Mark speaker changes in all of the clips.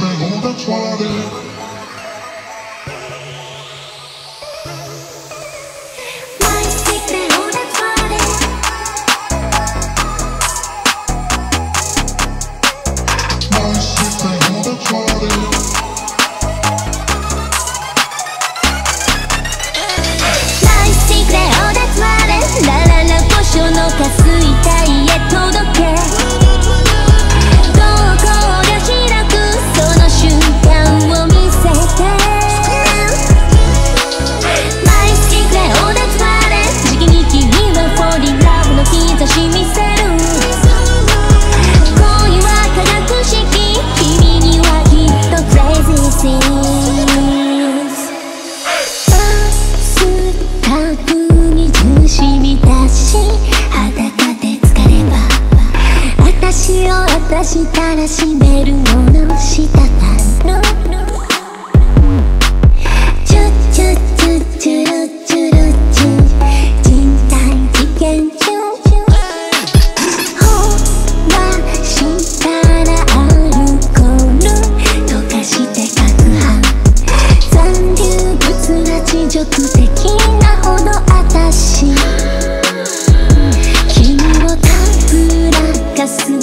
Speaker 1: したら閉めるものしたたのチュッチュッチュッチュルッチュルッチュ人体実験中ほらしたらアルコール溶かして攪拌残留物が地辱的なほどあたし君をたぶらかす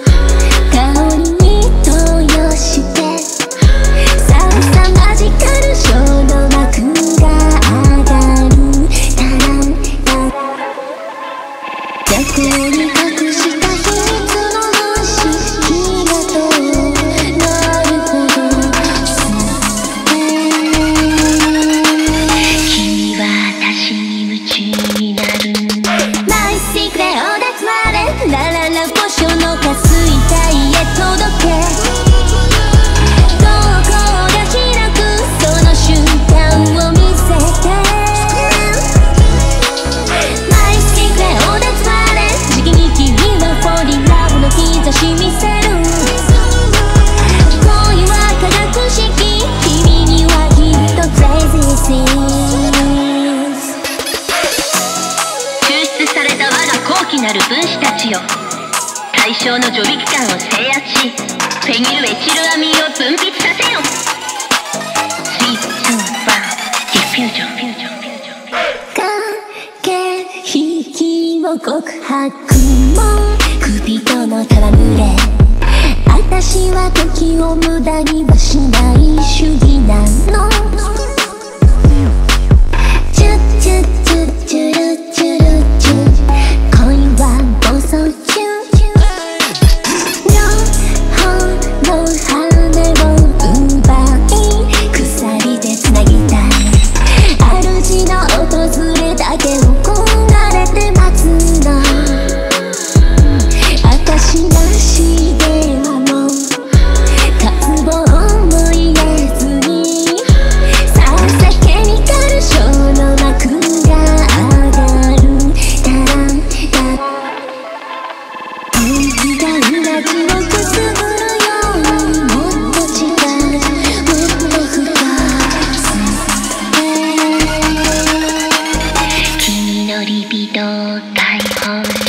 Speaker 2: なる分子たちよ、対象の除力感を制圧しフェニルエチルアミンを分泌させよ。3、2、1、ディフュージョン。
Speaker 1: 駆け引きも告白も首との戯れあたしは時を無駄にはしない主義なのチュッチュッチュッチュルチュルチュ恋は暴走中両方の羽を奪い鎖でつなぎたい主の訪れだけを焦がれて待つのあたしなしではもう渇望も言えずにさあさケミカルショーの幕が上がるタランタ本気がうなじをくすぐるようにもっと近いもっと深く君のリビドを解放